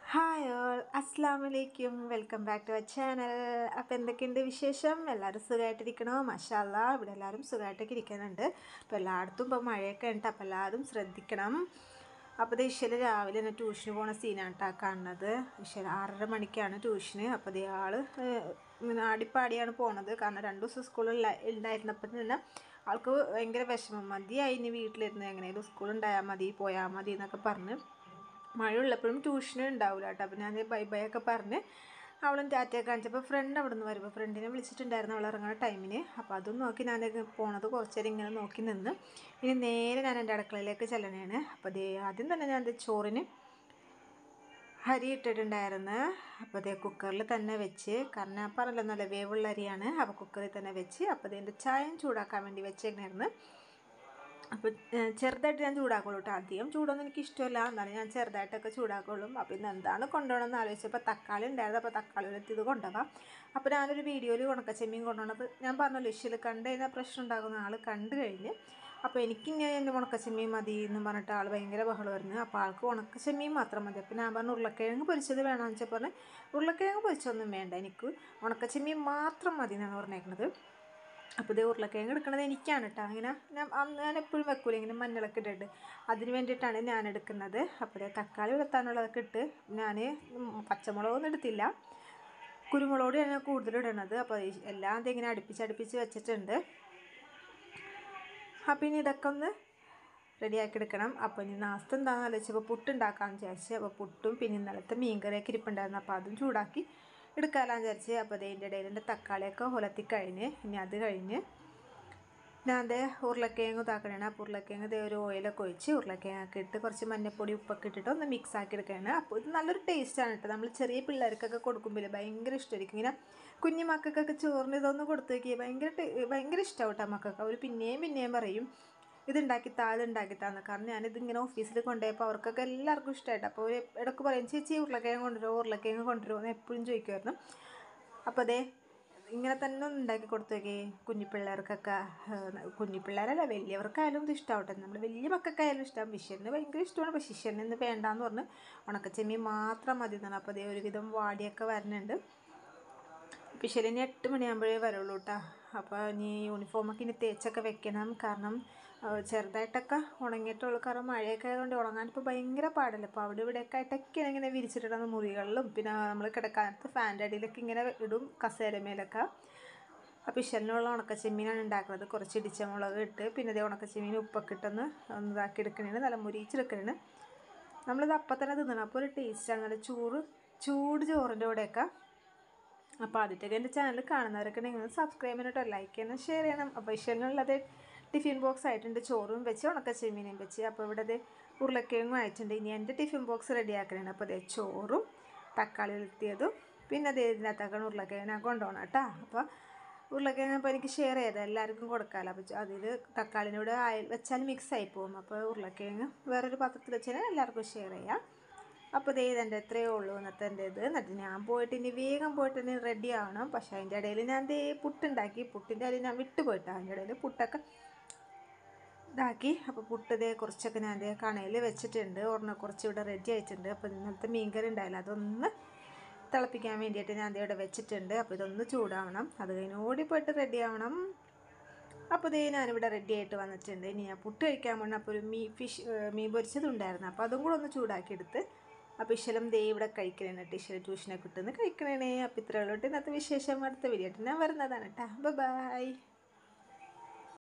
Hi all, അസ്സാം വലൈക്കും. Welcome back to our channel. അപ്പോൾ എന്തൊക്കെയുണ്ട് വിശേഷം? എല്ലാവരും സുഖമായിട്ടിരിക്കണോ? മാഷാ അല്ലാ, ഇവിടെ എല്ലാവരും സുഖമായിട്ടൊക്കെ ഇരിക്കുന്നുണ്ട്. അപ്പോൾ എല്ലായിടത്തും ഇപ്പോൾ മഴയൊക്കെ ഉണ്ട്, അപ്പോൾ എല്ലാവരും ശ്രദ്ധിക്കണം. അപ്പോൾ ഇത് ഇഷല് രാവിലെ തന്നെ ട്യൂഷന് പോണ സീനാണ് കേട്ടോ കാണുന്നത്. ഇഷൽ 6:30 മണിക്കാണ് ട്യൂഷന്. അപ്പോൾ ഇത് ആൾ ഇങ്ങനെ ആടിപ്പാടിയാണ് പോണത്. കാരണം 2 ദിവസം സ്കൂളിൽ ഉണ്ടായിരുന്നപ്പോൾ തന്നെ ആൾക്ക് ഭയങ്കര വിഷമം. മതിയായി ഇനി വീട്ടിലിരുന്ന് എങ്ങനെയാലും സ്കൂളുണ്ടായാൽ മതി, പോയാൽ മതി എന്നൊക്കെ പറഞ്ഞ് മഴ ഉള്ളപ്പോഴും ട്യൂഷന് ഉണ്ടാവില്ല കേട്ടോ. അപ്പോൾ ഞാൻ ബൈ ബൈ ഒക്കെ പറഞ്ഞ് അവളും ടാറ്റയൊക്കെ കാണിച്ചപ്പോൾ ഫ്രണ്ട് അവിടെ നിന്ന് വരുമ്പോൾ ഫ്രണ്ടിനെ വിളിച്ചിട്ടുണ്ടായിരുന്നു അവൾ ഇറങ്ങുന്ന ടൈമിന്. അപ്പോൾ അതും നോക്കി ഞാൻ പോണത് കുറച്ച് നേരം ഇങ്ങനെ നോക്കി നിന്ന് ഇനി നേരെ ഞാൻ എൻ്റെ അടുക്കളയിലേക്ക് ചെല്ലണേണ്. അപ്പോൾ ആദ്യം തന്നെ ഞാൻ ചോറിന് അരി ഇട്ടിട്ടുണ്ടായിരുന്നു. അപ്പോൾ അതേ കുക്കറിൽ തന്നെ വെച്ച്, കാരണം ഞാൻ പറഞ്ഞല്ലോ നല്ല വേവുള്ള അരിയാണ്. അപ്പോൾ കുക്കറിൽ തന്നെ വെച്ച് അപ്പോൾ അതിൻ്റെ ചായം ചൂടാക്കാൻ വേണ്ടി വെച്ചേക്കണായിരുന്നു. അപ്പോൾ ചെറുതായിട്ട് ഞാൻ ചൂടാക്കുള്ളൂ കേട്ടോ. അധികം ചൂടൊന്നും എനിക്ക് ഇഷ്ടമല്ല, എന്നാലും ഞാൻ ചെറുതായിട്ടൊക്കെ ചൂടാക്കുള്ളൂ. അപ്പോൾ ഇന്ന് എന്താണ് കൊണ്ടുപോകണമെന്ന് ആലോചിച്ചപ്പോൾ തക്കാളി ഉണ്ടായിരുന്നു. അപ്പോൾ തക്കാളി ഇത് കൊണ്ടുപോകാം. അപ്പോൾ ഞാനൊരു വീഡിയോയിൽ ഉണക്കച്ചെമ്മീൻ കൊണ്ടുപോകണത് ഞാൻ പറഞ്ഞല്ലോ, ഇഷ്യൽ കണ്ടു കഴിഞ്ഞാൽ പ്രശ്നം ഉണ്ടാകുന്ന ആൾ കണ്ടു കഴിഞ്ഞ്. അപ്പോൾ എനിക്കിങ്ങനെ എൻ്റെ ഉണക്കച്ചെമ്മീൻ മതി എന്ന് പറഞ്ഞിട്ട് ആൾ ഭയങ്കര ബഹളമായിരുന്നു. അപ്പോൾ ആൾക്ക് ഉണക്കച്ചെമ്മീൻ മാത്രം മതി. അപ്പോൾ ഞാൻ പറഞ്ഞു ഉരുളക്കിഴങ്ങ് പൊരിച്ചത് വേണമെന്ന് വെച്ചാൽ പറഞ്ഞ് ഉരുളക്കിഴങ്ങ് പൊരിച്ചൊന്നും വേണ്ട, എനിക്ക് ഉണക്കച്ചെമ്മീൻ മാത്രം മതി എന്നാണ് പറഞ്ഞേക്കുന്നത്. അപ്പോൾ ഇത് ഉരുളക്കിഴങ്ങ് എടുക്കുന്നത് എനിക്കാണ് കേട്ടോ. അങ്ങനെ ഞാൻ എപ്പോഴും വെക്കൂല ഇങ്ങനെ മഞ്ഞളൊക്കെ ഇട്ടിട്ട്, അതിന് വേണ്ടിയിട്ടാണ് ഞാൻ എടുക്കുന്നത്. അപ്പോൾ തക്കാളി വെളുത്താനുള്ളതൊക്കെ ഇട്ട് ഞാൻ പച്ചമുളകൊന്നും എടുത്തില്ല, കുരുമുളകോട് ഞാൻ കൂടുതൽ ഇടണത്. അപ്പോൾ എല്ലാം ഇങ്ങനെ അടുപ്പിച്ച് വെച്ചിട്ടുണ്ട്. അപ്പോൾ ഇനി ഇതൊക്കെ ഒന്ന് റെഡിയാക്കി എടുക്കണം. അപ്പോൾ ഇനി നാസ്ത എന്താണെന്ന് ആലോചിച്ചപ്പോൾ പുട്ടുണ്ടാക്കാമെന്ന് വിചാരിച്ച്. അപ്പോൾ പുട്ടും പിന്നെ ഇന്നലത്തെ മീൻകറിയൊക്കെ ഇരിപ്പുണ്ടായിരുന്നു, അപ്പോൾ അതും ചൂടാക്കി എടുക്കാമെന്ന് വിചാരിച്ച്. അപ്പോൾ അതിൻ്റെ ഇടയിൽ എൻ്റെ തക്കാളിയൊക്കെ ഉലത്തി കഴിഞ്ഞ് ഇനി അത് കഴിഞ്ഞ് ഞാൻ ഉരുളക്കിഴങ്ങ് ഇതാക്കണേണ്. അപ്പോൾ ഉരുളക്കിഴങ്ങ് ഒരു ഓയിലൊക്കെ ഒഴിച്ച് ഉരുളക്കിഴങ്ങൊക്കെ ഇട്ട് കുറച്ച് മഞ്ഞൾപ്പൊടി ഉപ്പൊക്കെ ഇട്ടിട്ട് ഒന്ന് മിക്സ് ആക്കി എടുക്കുകയാണ്. അപ്പോൾ ഇത് നല്ലൊരു ടേസ്റ്റാണ് കേട്ടോ. നമ്മൾ ചെറിയ പിള്ളേർക്കൊക്കെ കൊടുക്കുമ്പോൾ ഭയങ്കര ഇഷ്ടമായിരിക്കും. ഇങ്ങനെ കുഞ്ഞു മക്കൾക്കൊക്കെ ചോറിന് ഇതൊന്ന് കൊടുത്തു നോക്കിയാൽ ഭയങ്കര ഇഷ്ടമാവും കേട്ടോ മക്കൾക്ക്. അവർ പിന്നെയും പറയും ഇതുണ്ടാക്കിത്താന്ന്. കാരണം ഞാനിതിങ്ങനെ ഓഫീസിൽ കൊണ്ടുപോയപ്പോൾ അവർക്കൊക്കെ എല്ലാവർക്കും ഇഷ്ടമായിട്ട്. അപ്പോൾ അവർ ഇടയ്ക്ക് പറയും ചേച്ചി ഉരുളക്കിഴങ്ങ് കൊണ്ടുവരുമോ എന്ന് എപ്പോഴും ചോദിക്കുമായിരുന്നു. അപ്പോൾ ഇങ്ങനെ തന്നെ ഒന്ന് ഉണ്ടാക്കി കൊടുത്തു നോക്കി കുഞ്ഞു പിള്ളേർക്കൊക്കെ. കുഞ്ഞു പിള്ളേരല്ല വലിയവർക്കായാലും ഇത് ഇഷ്ടമാവട്ടെ. നമ്മൾ വലിയ മക്കൾക്കായാലും ഇഷ്ടം. വിഷലിന് ഭയങ്കര ഇഷ്ടമാണ്. പക്ഷേ വിഷലിന് ഇന്ന് വേണ്ടാന്ന് പറഞ്ഞ് ഉണക്കച്ചെമ്മീൻ മാത്രം മതി എന്നാണ്. അപ്പോൾ ഒരുവിധം വാടിയൊക്കെ വരുന്നുണ്ട്. വിഷലിന് 8 മണിയാകുമ്പോഴേ വരുള്ളൂ കേട്ടോ. അപ്പോൾ ഇനി യൂണിഫോമൊക്കെ ഇനി തേച്ചൊക്കെ വെക്കണം. കാരണം ചെറുതായിട്ടൊക്കെ ഉണങ്ങിയിട്ടുള്ളൂ. കാരണം മഴയൊക്കെ ആയതുകൊണ്ട് ഉണങ്ങാനിപ്പോൾ ഭയങ്കര പാടല്ല. അപ്പോൾ അവിടെ ഇവിടെയൊക്കെ ആയിട്ടൊക്കെ ഇങ്ങനെ വിരിച്ചിട്ടിടുന്ന മുറികളിലും പിന്നെ നമ്മൾ കിടക്കാനത്ത് ഫാൻ്റെ അടിയിലൊക്കെ ഇങ്ങനെ ഇടും, കസേരമേലൊക്കെ. അപ്പോൾ ഇഷലിനുള്ള ഉണക്കച്ചെമ്മീനാണ് ഉണ്ടാക്കുന്നത്. കുറച്ച് ഇടിച്ച മുളക് ഇട്ട് പിന്നെ അതേ ഉണക്കച്ചെമ്മീൻ ഉപ്പൊക്കെ ഇട്ടൊന്ന് ഇതാക്കി എടുക്കണേന്, നല്ല മുരിച്ചെടുക്കണേന്. നമ്മളിത് അപ്പം തന്നെ തിന്നണം. അപ്പോൾ ഒരു ടേസ്റ്റാണ്, നല്ല ചൂട് ചോറിൻ്റെ കൂടെയൊക്കെ. അപ്പോൾ ആദ്യത്തേക്ക് എൻ്റെ ചാനൽ കാണുന്നവരൊക്കെ നിങ്ങൾ സബ്സ്ക്രൈബ് ചെയ്യണം കേട്ടോ, ലൈക്ക് ചെയ്യണം, ഷെയർ ചെയ്യണം. അപ്പോൾ ഇഷലിനുള്ളത് ടിഫിൻ ബോക്സ് ആയിട്ടുണ്ട്, ചോറും വെച്ച് ഉണക്കച്ചെമ്മീനും വെച്ച്. അപ്പോൾ ഇവിടെ ഉരുളക്കിഴങ്ങും ആയിട്ടുണ്ട്. ഇനി എൻ്റെ ടിഫിൻ ബോക്സ് റെഡി ആക്കണേണ്. അപ്പോൾ ചോറും തക്കാളി ഉലത്തിയതും പിന്നെ ഇതിനകത്താക്കണം ഉരുളക്കിഴങ്ങ് ഞാൻ കൊണ്ടുപോകണം കേട്ടോ. അപ്പോൾ ഉരുളക്കിഴങ്ങ് അപ്പോൾ എനിക്ക് ഷെയർ ചെയ്താൽ എല്ലാവർക്കും കൊടുക്കാമല്ലോ. അപ്പോൾ അതിൽ തക്കാളിനോട് വെച്ചാൽ മിക്സ് ആയി പോകും. അപ്പോൾ ഉരുളക്കിഴങ്ങ് വേറൊരു പാത്രത്തിൽ വെച്ചാൽ എല്ലാവർക്കും ഷെയർ ചെയ്യാം. അപ്പോൾ ഇതെൻ്റെ എത്രയേ ഉള്ളൂ ഇന്നത്തെ എൻ്റെ ഇത്. എന്നിട്ട് ഞാൻ പോയിട്ട് ഇനി വേഗം പോയിട്ട് ഇനി റെഡി ആവണം. പക്ഷേ അതിൻ്റെ ഇടയിൽ ഞാൻ പുട്ടുണ്ടാക്കി. പുട്ടിൻ്റെ ഇടയിൽ ഞാൻ വിട്ടുപോയിട്ടാണ്. അതിൻ്റെ ഇടയിൽ പുട്ടൊക്കെ ഇതാക്കി. അപ്പോൾ പുട്ട് കുറച്ചൊക്കെ ഞാൻ കണയിൽ വെച്ചിട്ടുണ്ട്. കുറച്ച് ഇവിടെ റെഡി ആയിട്ടുണ്ട്. അപ്പോൾ ഇന്നത്തെ മീൻകറി ഉണ്ടായില്ല, അതൊന്ന് തിളപ്പിക്കാൻ വേണ്ടിയിട്ട് ഞാൻ ഇവിടെ വെച്ചിട്ടുണ്ട്. അപ്പോൾ ഇതൊന്ന് ചൂടാവണം, അത് കഴിഞ്ഞ് ഓടിപ്പോയിട്ട് റെഡി ആവണം. അപ്പോൾ ഞാനിവിടെ റെഡി ആയിട്ട് വന്നിട്ടുണ്ട്. ഇനി ഞാൻ പുട്ട് കഴിക്കാൻ പോകണം. അപ്പോൾ ഒരു മീൻ പൊരിച്ചതുണ്ടായിരുന്നു, അപ്പോൾ അതും കൂടെ ഒന്ന് ചൂടാക്കി എടുത്ത് അപ്പോൾ ഇഷലും ഇവിടെ കഴിക്കണേണ് കേട്ടോ. ഇഷൽ ട്യൂഷനൊക്കെ കിട്ടുന്ന കഴിക്കണേ. അപ്പോൾ ഇത്രയുള്ളൂ ഇന്നത്തെ വിശേഷം. അടുത്ത വീഡിയോ ആയിട്ട് ഞാൻ വരുന്നതാണ് കേട്ടോ. ബൈ.